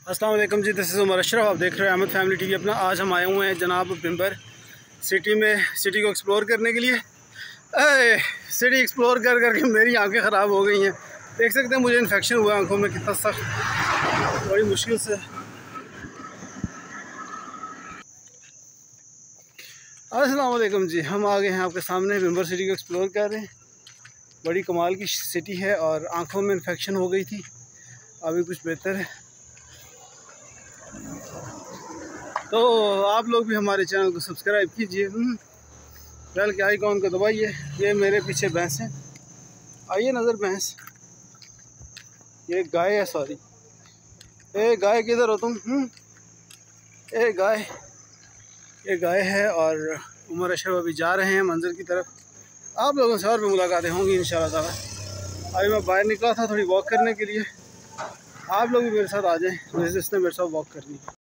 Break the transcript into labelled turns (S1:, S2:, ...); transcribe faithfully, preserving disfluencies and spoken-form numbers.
S1: अस्सलाम वालेकुम जी, दिस इज़ उमर अशरफ। आप देख रहे हैं अहमद फैमिली टीवी अपना। आज हम आए हुए हैं जनाब बिम्बर सिटी में, सिटी को एक्सप्लोर करने के लिए। ए, सिटी एक्सप्लोर कर करके मेरी आंखें ख़राब हो गई हैं। देख सकते हैं मुझे इन्फेक्शन हुआ आंखों में, कितना सख्त, बड़ी मुश्किल से। अस्सलाम वालेकुम जी, हम आ गए हैं आपके सामने, बिम्बर सिटी को एक्सप्लोर कर रहे हैं। बड़ी कमाल की सिटी है और आंखों में इन्फेक्शन हो गई थी, अभी कुछ बेहतर है। तो आप लोग भी हमारे चैनल को सब्सक्राइब कीजिए, बेल के आइकॉन को दबाइए। ये मेरे पीछे भैंस है, आइए नज़र भैंस, ये गाय है, सॉरी। ए गाय किधर हो तुम? ए गाय, ये गाय है। और उमर अशरफ अभी जा रहे हैं मंदिर की तरफ। आप लोगों से और भी मुलाकातें होंगी इंशाल्लाह ताला। अभी मैं बाहर निकला था थोड़ी वॉक करने के लिए, आप लोग भी मेरे साथ आ जाएं, जिसने मेरे साथ वॉक करनी है।